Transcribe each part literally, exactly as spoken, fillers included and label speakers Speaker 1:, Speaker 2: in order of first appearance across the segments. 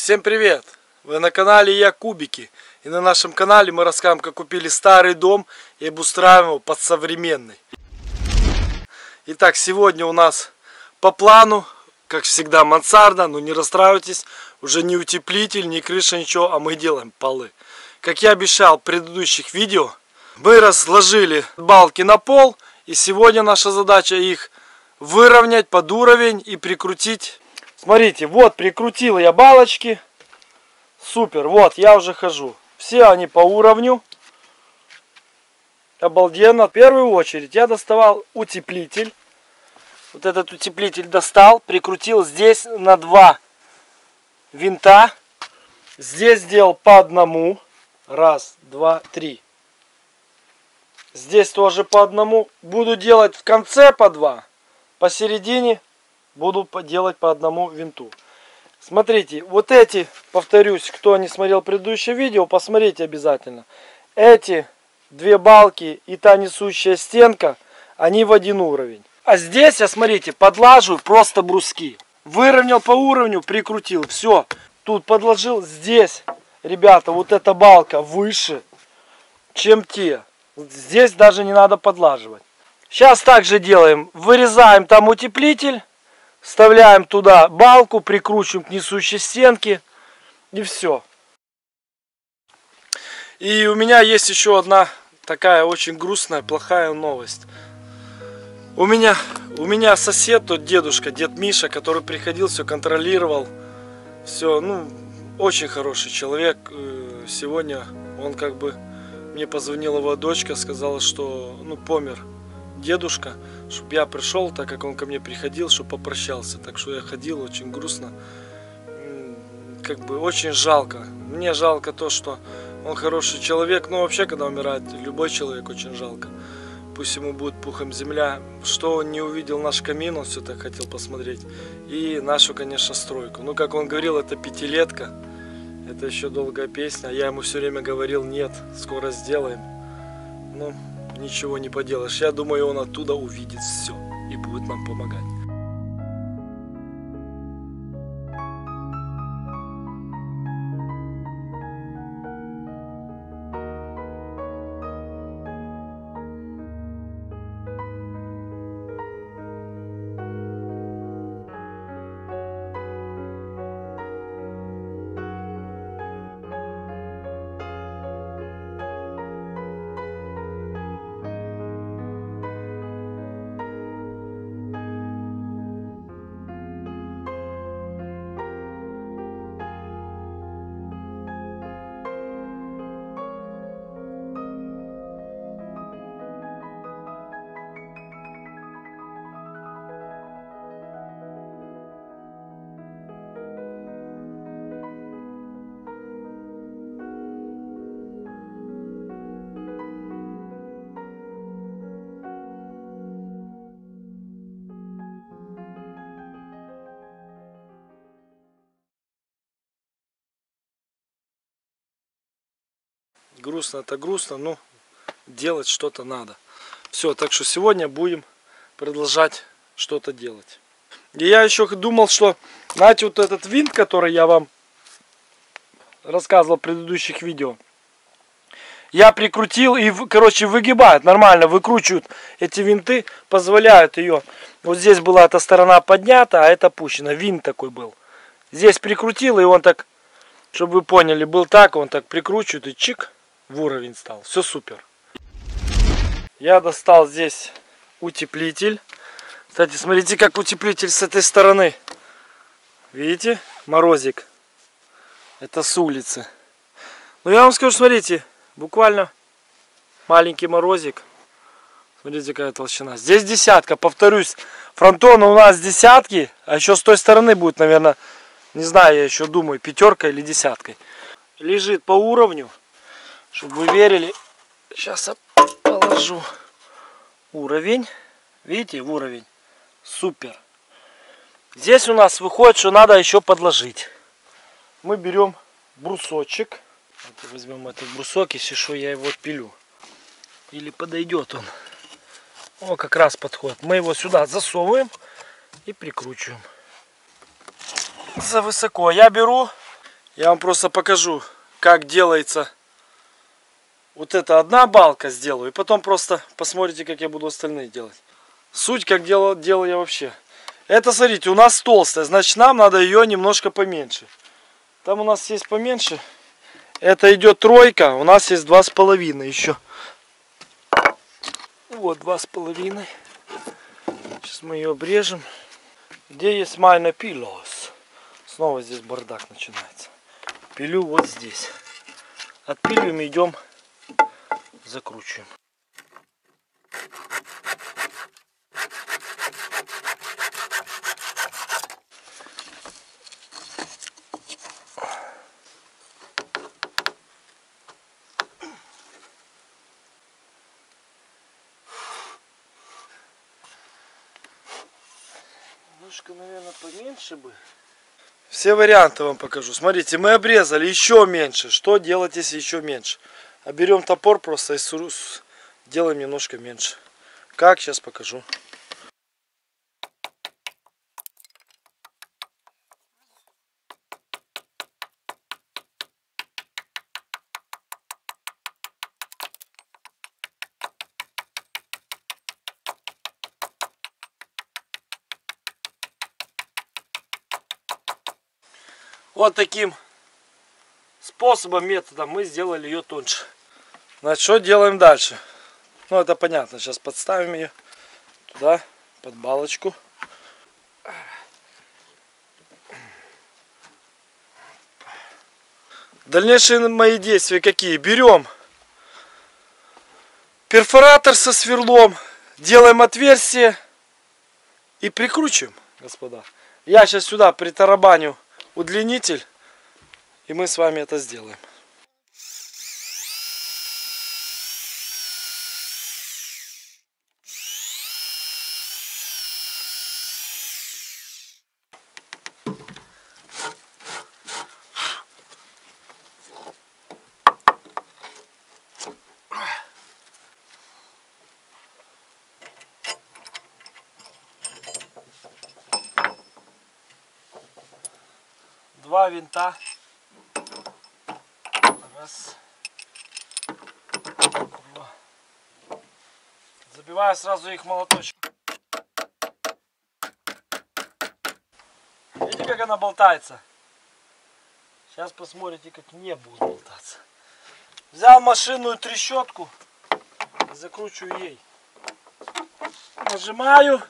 Speaker 1: Всем привет! Вы на канале Я Кубики. И на нашем канале мы расскажем, как купили старый дом и обустраиваем его под современный. Итак, сегодня у нас по плану, как всегда, мансарда. Но не расстраивайтесь, уже не утеплитель, не крыша, ничего, а мы делаем полы. Как я обещал в предыдущих видео, мы разложили балки на пол. И сегодня наша задача их выровнять под уровень и прикрутить. Смотрите, вот прикрутил я балочки. Супер, вот я уже хожу. Все они по уровню. Обалденно. В первую очередь я доставал утеплитель. Вот этот утеплитель достал, прикрутил здесь на два винта. Здесь сделал по одному. Раз, два, три. Здесь тоже по одному. Буду делать в конце по два. Посередине буду делать по одному винту. Смотрите, вот эти, повторюсь, кто не смотрел предыдущее видео, посмотрите обязательно. Эти две балки и та несущая стенка, они в один уровень. А здесь я, смотрите, подлаживаю просто бруски. Выровнял по уровню, прикрутил. Все, тут подложил. Здесь, ребята, вот эта балка выше, чем те. Здесь даже не надо подлаживать. Сейчас также делаем. Вырезаем там утеплитель. Вставляем туда балку, прикручиваем к несущей стенке. И все. И у меня есть еще одна такая очень грустная, плохая новость. У меня, у меня сосед, тот дедушка, дед Миша, который приходил, все контролировал. Все, ну, очень хороший человек. Сегодня он как бы, мне позвонила его дочка, сказала, что, ну, помер дедушка, чтобы я пришел, так как он ко мне приходил, чтобы попрощался. Так что я ходил, очень грустно. Как бы очень жалко. Мне жалко то, что он хороший человек. Но вообще, когда умирает любой человек, очень жалко. Пусть ему будет пухом земля. Что он не увидел наш камин, он все так хотел посмотреть. И нашу, конечно, стройку. Ну, как он говорил, это пятилетка. Это еще долгая песня. Я ему все время говорил, нет, скоро сделаем. Ну, ничего не поделаешь. Я думаю, он оттуда увидит все и будет нам помогать. Грустно-то грустно, но делать что-то надо. Все, так что сегодня будем продолжать что-то делать. И я еще думал, что, знаете, вот этот винт, который я вам рассказывал в предыдущих видео, я прикрутил и, короче, выгибает, нормально выкручивают эти винты, позволяют ее. Вот здесь была эта сторона поднята, а это опущена. Винт такой был. Здесь прикрутил, и он так, чтобы вы поняли, был так, он так прикручивает и чик. В уровень стал. Все супер. Я достал здесь утеплитель. Кстати, смотрите, как утеплитель с этой стороны. Видите? Морозик. Это с улицы. Ну, я вам скажу, смотрите. Буквально маленький морозик. Смотрите, какая толщина. Здесь десятка. Повторюсь, фронтона у нас десятки. А еще с той стороны будет, наверное, не знаю, я еще думаю, пятерка или десяткой. Лежит по уровню. Чтобы вы верили, сейчас я положу уровень. Видите, в уровень. Супер. Здесь у нас выходит, что надо еще подложить. Мы берем брусочек. Вот возьмем этот брусок, если что, я его пилю. Или подойдет он. О, как раз подходит. Мы его сюда засовываем и прикручиваем. За высоко. Я беру Я вам просто покажу, как делается. Вот это одна балка сделаю. И потом просто посмотрите, как я буду остальные делать. Суть, как делал, делал я вообще. Это, смотрите, у нас толстая. Значит, нам надо ее немножко поменьше. Там у нас есть поменьше. Это идет тройка. У нас есть два с половиной еще. Вот два с половиной. Сейчас мы ее обрежем. Где есть майна пилос? Снова здесь бардак начинается. Пилю вот здесь. Отпиливаем и идем закручиваем. Немножко, наверное, поменьше бы. Все варианты вам покажу. Смотрите, мы обрезали еще меньше. Что делать, если еще меньше? А берем топор просто и делаем немножко меньше. Как, сейчас покажу. Вот таким способом, методом мы сделали ее тоньше. Значит, что делаем дальше? Ну, это понятно. Сейчас подставим ее туда, под балочку. Дальнейшие мои действия какие? Берем перфоратор со сверлом, делаем отверстие и прикручиваем, господа. Я сейчас сюда притарабаню удлинитель, и мы с вами это сделаем. Два винта. Раз. Два. Забиваю сразу их молоточком. Видите, как она болтается? Сейчас посмотрите, как не будет болтаться. Взял машинную трещотку и закручиваю ей. Нажимаю.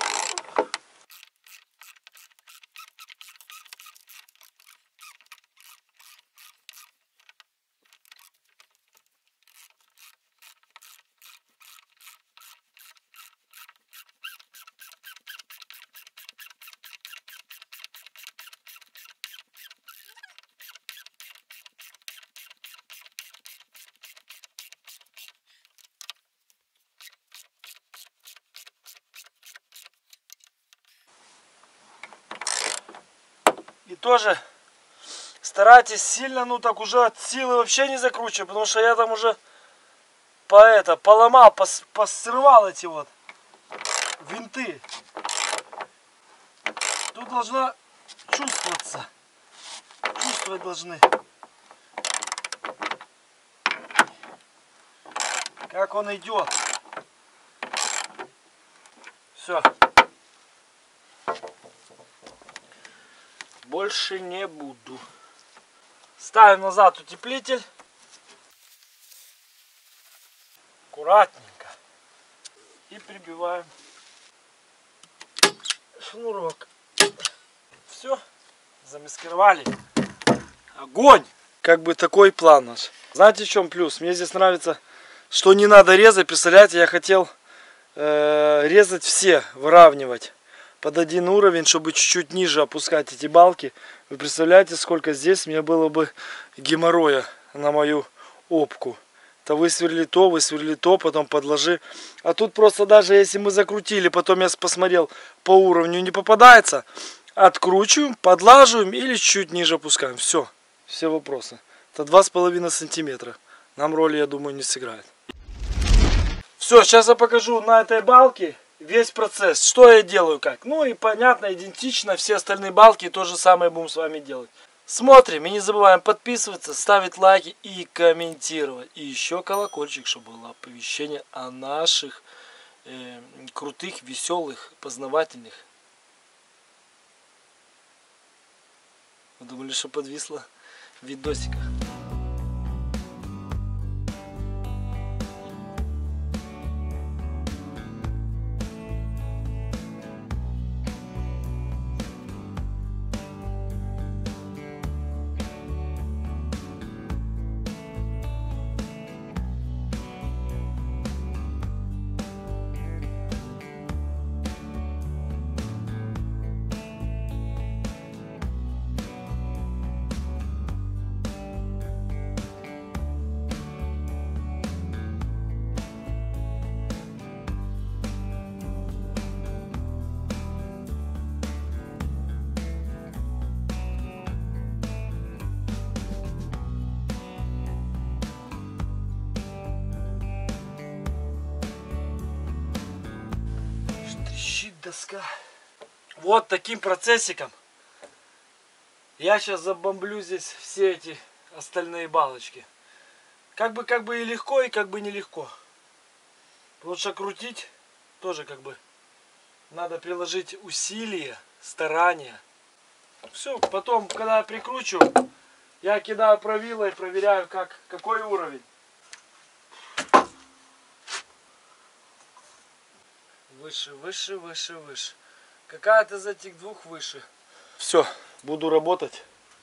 Speaker 1: И тоже старайтесь сильно, ну так уже от силы вообще не закручивать, потому что я там уже по это, поломал, пос, посрывал эти вот винты. Тут должна чувствоваться, чувствовать должны, как он идет. Все. Больше не буду. Ставим назад утеплитель. Аккуратненько. И прибиваем шнурок. Все. Замаскировали. Огонь! Как бы такой план наш. Знаете, в чем плюс? Мне здесь нравится, что не надо резать. Представляете, я хотел э, резать все, выравнивать под один уровень, чтобы чуть-чуть ниже опускать эти балки. Вы представляете, сколько здесь мне было бы геморроя на мою опку. То высверли то, высверли то, потом подложи. А тут просто даже если мы закрутили, потом я посмотрел по уровню, не попадается, откручиваем, подлаживаем или чуть ниже опускаем. Все, все вопросы. Это два с половиной сантиметра. Нам роли, я думаю, не сыграет. Все, сейчас я покажу на этой балке весь процесс, что я делаю как. Ну и понятно, идентично, все остальные балки то же самое будем с вами делать. Смотрим и не забываем подписываться, ставить лайки и комментировать. И еще колокольчик, чтобы было оповещение о наших э, крутых, веселых, познавательных. Вы думали, что подвисло видосика? Доска. Вот таким процессиком я сейчас забомблю здесь все эти остальные балочки. Как бы как бы и легко, и как бы нелегко. Потому что крутить тоже как бы надо приложить усилия, старания. Все, потом, когда я прикручу, я кидаю правило и проверяю, как, какой уровень. Выше, выше, выше, выше. Какая-то из этих двух выше. Все, буду работать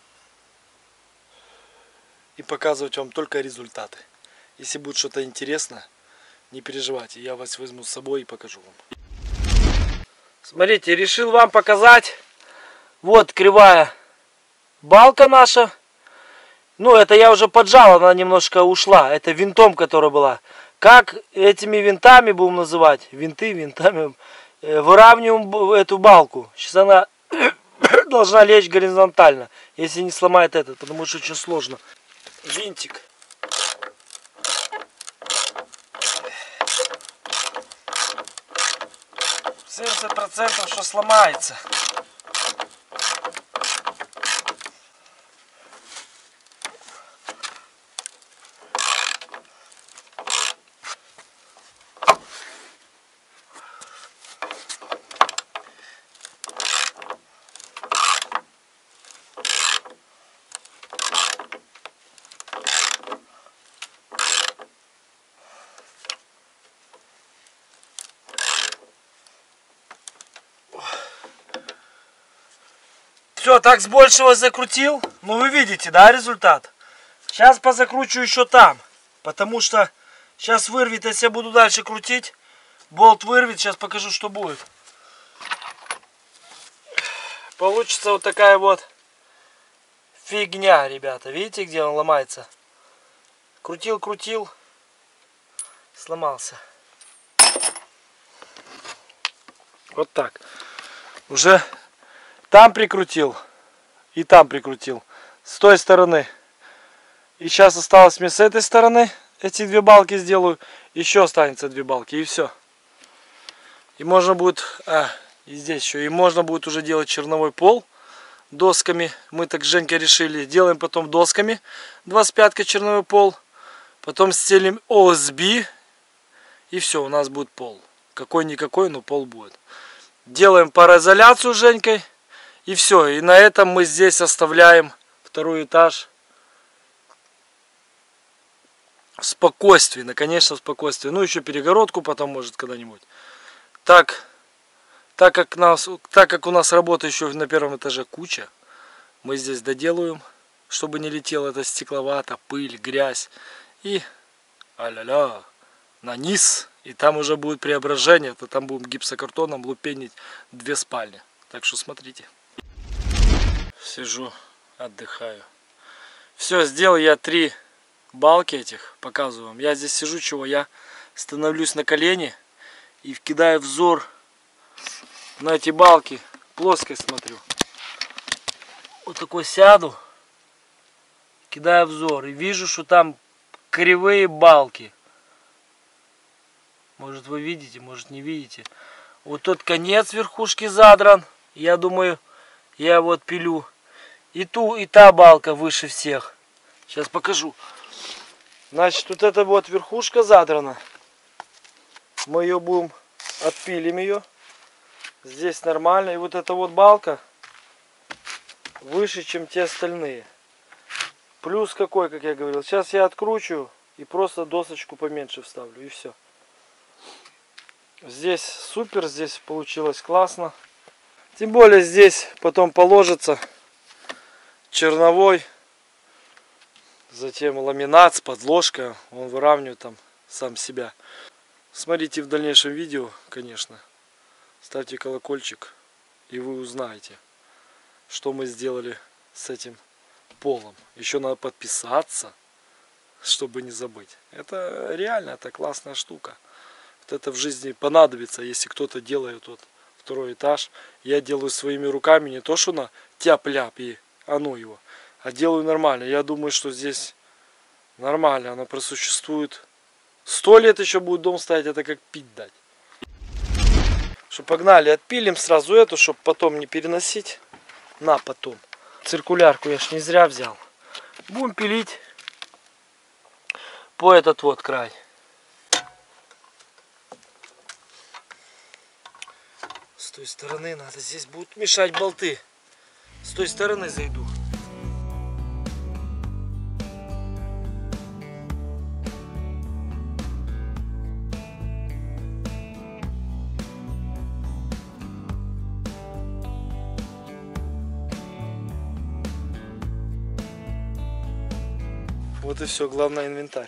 Speaker 1: и показывать вам только результаты. Если будет что-то интересно, не переживайте, я вас возьму с собой и покажу вам. Смотрите, решил вам показать. Вот кривая балка наша. Ну, это я уже поджал, она немножко ушла. Это винтом, которая была. Как этими винтами будем называть, винты, винтами, выравниваем эту балку. Сейчас она должна лечь горизонтально, если не сломает этот, потому что очень сложно. Винтик. семьдесят процентов что сломается. Все, так с большего закрутил. Ну вы видите, да, результат? Сейчас позакручу еще там. Потому что сейчас вырвет, если я буду дальше крутить. Болт вырвет, сейчас покажу, что будет. Получится вот такая вот фигня, ребята. Видите, где он ломается? Крутил, крутил. Сломался. Вот так. Уже там прикрутил. И там прикрутил. С той стороны. И сейчас осталось мне с этой стороны. Эти две балки сделаю. Еще останется две балки. И все. И можно будет... А, и здесь еще. И можно будет уже делать черновой пол. Досками. Мы так с Женькой решили. Делаем потом досками. двадцать пятка черновой пол. Потом стелим о эс би. И все. У нас будет пол. Какой-никакой, но пол будет. Делаем пароизоляцию с Женькой. И все. И на этом мы здесь оставляем второй этаж. В спокойствии. Наконец-то в спокойствии. Ну, еще перегородку потом, может, когда-нибудь. Так, так, как нас, так как у нас работы еще на первом этаже куча, мы здесь доделаем, чтобы не летела эта стекловата, пыль, грязь. И а-ля-ля, на низ. И там уже будет преображение. То там будем гипсокартоном лупенить две спальни. Так что смотрите. Сижу, отдыхаю. Все, сделал я три балки этих, показываю вам. Я здесь сижу, чего я становлюсь на колени и кидаю взор на эти балки. Плоскость смотрю. Вот такой сяду, кидаю взор и вижу, что там кривые балки. Может вы видите, может не видите. Вот тот конец верхушки задран. Я думаю, я его отпилю. И ту, и та балка выше всех. Сейчас покажу. Значит, вот эта вот верхушка задрана. Мы ее будем, отпилим ее. Здесь нормально. И вот эта вот балка выше, чем те остальные. Плюс какой, как я говорил. Сейчас я откручу и просто досочку поменьше вставлю. И все. Здесь супер. Здесь получилось классно. Тем более здесь потом положится черновой. Затем ламинат с подложкой. Он выравнивает там сам себя. Смотрите в дальнейшем видео, конечно. Ставьте колокольчик, и вы узнаете, что мы сделали с этим полом. Еще надо подписаться, чтобы не забыть. Это реально, это классная штука. Вот это в жизни понадобится, если кто-то делает вот второй этаж. Я делаю своими руками, не то что на тяп-ляп и а ну его, а делаю нормально. Я думаю, что здесь нормально, оно просуществует. Сто лет еще будет дом стоять, это как пить дать. Что, погнали, отпилим сразу эту, чтобы потом не переносить на потом. Циркулярку я ж не зря взял. Будем пилить по этот вот край. С той стороны надо, здесь будут мешать болты. С той стороны зайду. Вот и все, главное инвентарь.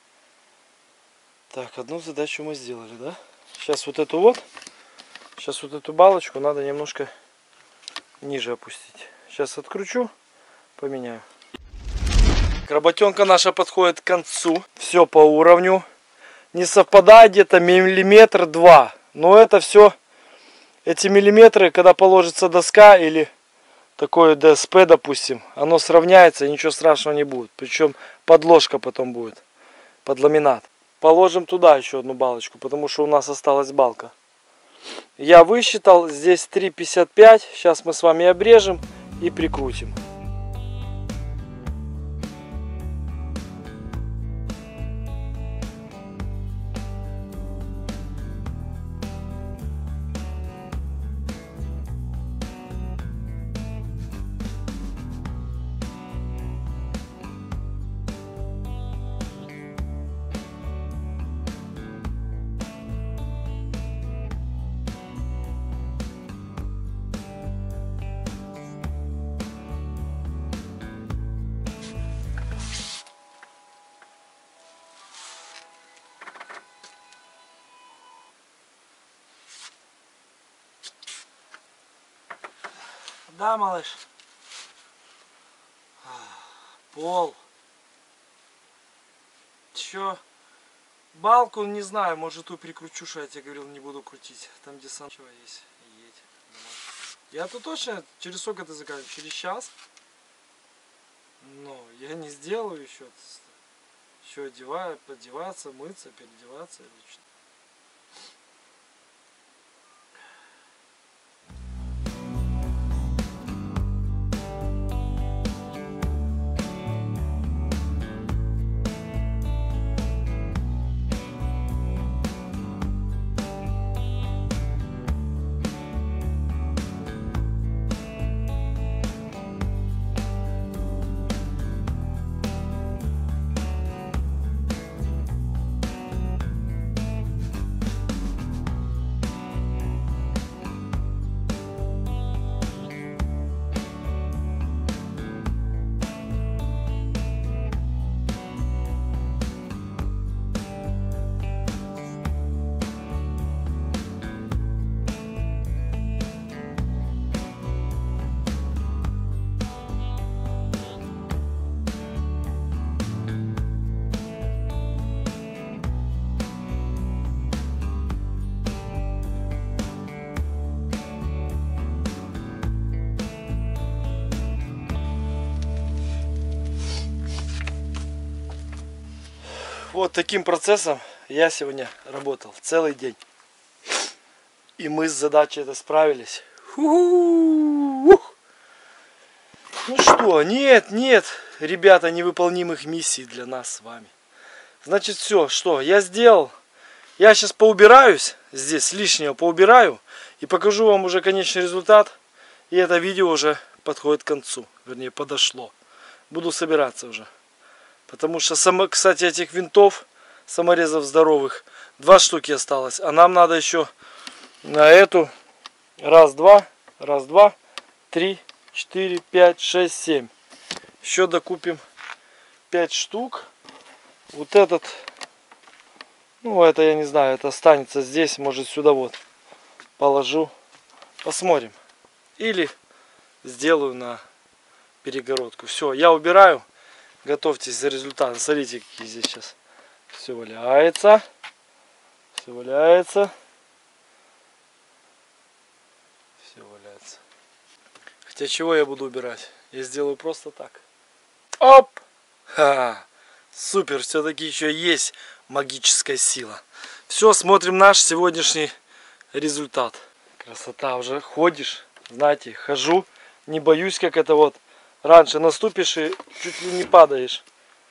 Speaker 1: Так, одну задачу мы сделали, да? Сейчас вот эту вот, сейчас вот эту балочку надо немножко ниже опустить. Сейчас откручу, поменяю. Работенка наша подходит к концу. Все по уровню. Не совпадает где-то миллиметр-два. Но это все, эти миллиметры, когда положится доска или такое ДСП, допустим, оно сравняется и ничего страшного не будет. Причем подложка потом будет под ламинат. Положим туда еще одну балочку, потому что у нас осталась балка. Я высчитал, здесь три пятьдесят пять. Сейчас мы с вами обрежем и прикрутим. Да, малыш. Пол. Чё? Балку, не знаю, может ту перекручу, что я тебе говорил, не буду крутить. Там где сам чего есть. Едь. Я тут точно, через сколько ты закажешь? Через час? Но я не сделаю еще. Еще одеваю, подеваться, мыться, переодеваться или что. Вот таким процессом я сегодня работал целый день. И мы с задачей это справились. Ух! Ну что, нет, нет, ребята, невыполнимых миссий для нас с вами. Значит, все, что я сделал. Я сейчас поубираюсь здесь, лишнего поубираю. И покажу вам уже конечный результат. И это видео уже подходит к концу. Вернее, подошло. Буду собираться уже. Потому что, само, кстати, этих винтов, саморезов здоровых, два штуки осталось. А нам надо еще на эту раз, два, раз, два, три, четыре, пять, шесть, семь. Еще докупим пять штук. Вот этот, ну это я не знаю, это останется здесь, может сюда вот положу. Посмотрим. Или сделаю на перегородку. Все, я убираю. Готовьтесь за результат. Смотрите, какие здесь сейчас. Все валяется. Все валяется. Все валяется. Хотя чего я буду убирать? Я сделаю просто так. Оп! Ха! Супер! Все-таки еще есть магическая сила. Все, смотрим наш сегодняшний результат. Красота, уже ходишь. Знаете, хожу. Не боюсь, как это вот. Раньше наступишь и чуть ли не падаешь.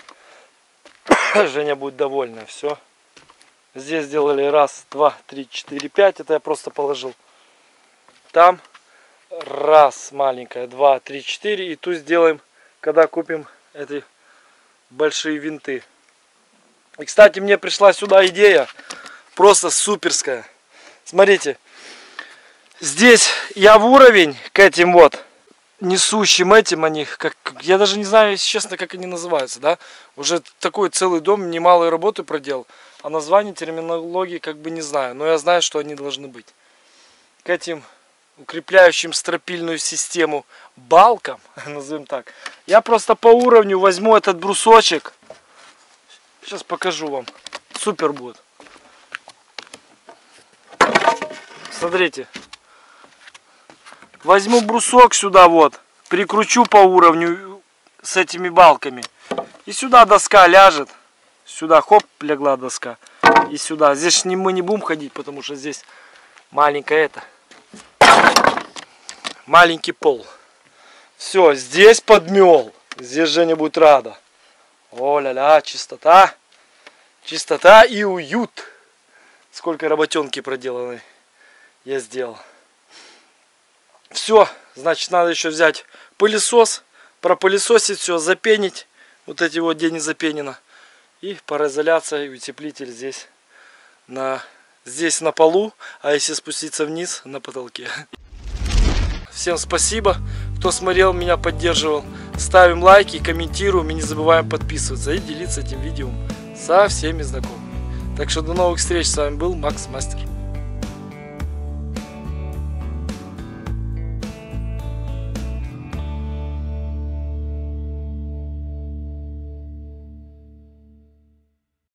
Speaker 1: Женя будет довольна. Все. Здесь сделали раз, два, три, четыре, пять. Это я просто положил. Там раз маленькая, два, три, четыре. И тут сделаем, когда купим эти большие винты. И, кстати, мне пришла сюда идея. Просто суперская. Смотрите. Здесь я в уровень к этим вот несущим этим они, как, я даже не знаю, если честно, как они называются, да, уже такой целый дом, немалой работы проделал, а название, терминологии как бы не знаю, но я знаю, что они должны быть. К этим укрепляющим стропильную систему балкам, назовем так, я просто по уровню возьму этот брусочек, сейчас покажу вам, супер будет. Смотрите. Возьму брусок сюда вот, прикручу по уровню с этими балками. И сюда доска ляжет. Сюда хоп, легла доска. И сюда. Здесь не, мы не будем ходить, потому что здесь маленькая это. Маленький пол. Все, здесь подмел. Здесь Женя будет рада. О-ля-ля, чистота. Чистота и уют. Сколько работенки проделанной я сделал. Все, значит, надо еще взять пылесос, пропылесосить все, запенить, вот эти вот, где не запенено, и пароизоляция и утеплитель здесь на, здесь на полу, а если спуститься вниз, на потолке. Всем спасибо, кто смотрел, меня поддерживал. Ставим лайки, комментируем и не забываем подписываться и делиться этим видео со всеми знакомыми. Так что до новых встреч, с вами был Макс Мастер.